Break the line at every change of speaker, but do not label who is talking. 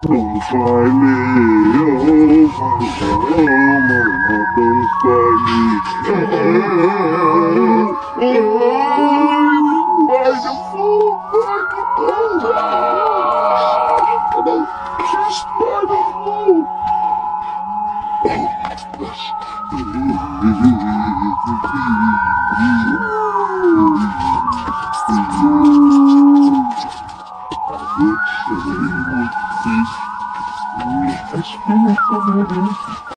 Don't find me, oh mama, don't find me. By the fool, by the and I'm kissed by the fool.